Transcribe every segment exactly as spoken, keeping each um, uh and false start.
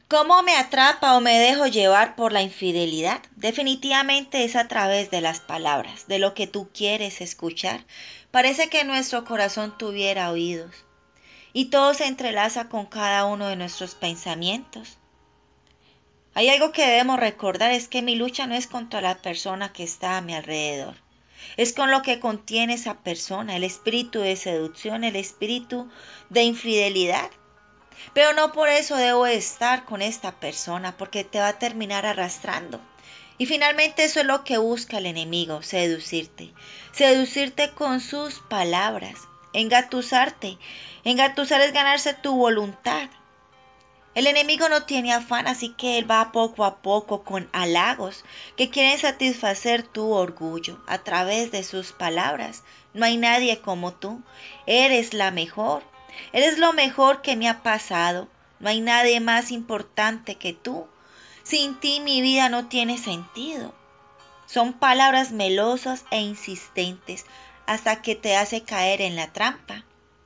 ¿Cómo me atrapa o me dejo llevar por la infidelidad? Definitivamente es a través de las palabras, de lo que tú quieres escuchar. Parece que nuestro corazón tuviera oídos y todo se entrelaza con cada uno de nuestros pensamientos. Hay algo que debemos recordar, es que mi lucha no es contra la persona que está a mi alrededor. Es con lo que contiene esa persona, el espíritu de seducción, el espíritu de infidelidad. Pero no por eso debo estar con esta persona, porque te va a terminar arrastrando. Y finalmente eso es lo que busca el enemigo, seducirte. Seducirte con sus palabras, engatusarte. Engatusar es ganarse tu voluntad. El enemigo no tiene afán, así que él va poco a poco con halagos que quieren satisfacer tu orgullo a través de sus palabras. No hay nadie como tú. Eres la mejor. Eres lo mejor que me ha pasado. No hay nadie más importante que tú. Sin ti mi vida no tiene sentido. Son palabras melosas e insistentes hasta que te hace caer en la trampa.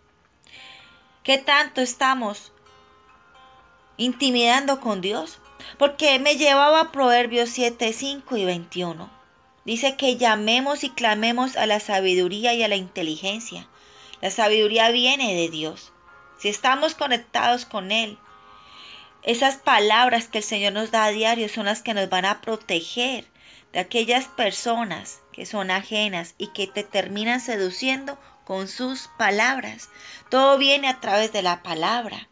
¿Qué tanto estamos intimidando con Dios? Porque me llevaba a Proverbios siete, cinco y veintiuno. Dice que llamemos y clamemos a la sabiduría y a la inteligencia. La sabiduría viene de Dios. Si estamos conectados con Él, esas palabras que el Señor nos da a diario son las que nos van a proteger de aquellas personas que son ajenas y que te terminan seduciendo con sus palabras. Todo viene a través de la palabra.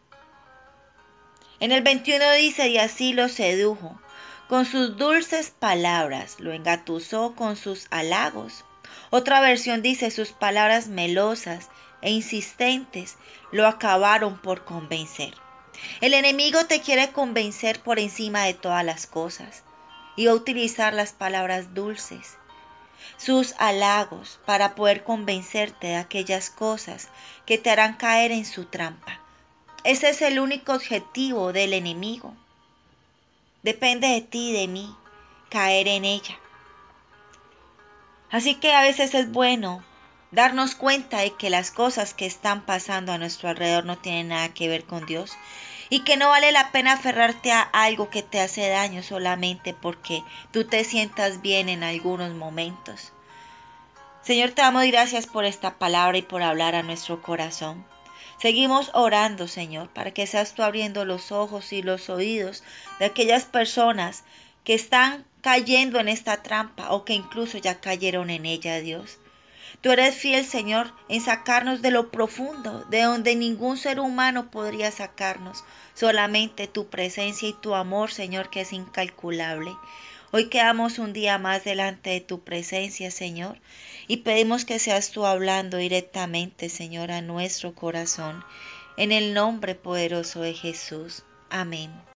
En el veintiuno dice, y así lo sedujo, con sus dulces palabras, lo engatusó con sus halagos. Otra versión dice, sus palabras melosas e insistentes lo acabaron por convencer. El enemigo te quiere convencer por encima de todas las cosas y va a utilizar las palabras dulces, sus halagos, para poder convencerte de aquellas cosas que te harán caer en su trampa. Ese es el único objetivo del enemigo. Depende de ti y de mí caer en ella. Así que a veces es bueno darnos cuenta de que las cosas que están pasando a nuestro alrededor no tienen nada que ver con Dios y que no vale la pena aferrarte a algo que te hace daño solamente porque tú te sientas bien en algunos momentos. Señor, te damos gracias por esta palabra y por hablar a nuestro corazón. Seguimos orando, Señor, para que seas tú abriendo los ojos y los oídos de aquellas personas que están cayendo en esta trampa o que incluso ya cayeron en ella, Dios. Tú eres fiel, Señor, en sacarnos de lo profundo, de donde ningún ser humano podría sacarnos. Solamente tu presencia y tu amor, Señor, que es incalculable. Hoy quedamos un día más delante de tu presencia, Señor, y pedimos que seas tú hablando directamente, Señor, a nuestro corazón. En el nombre poderoso de Jesús. Amén.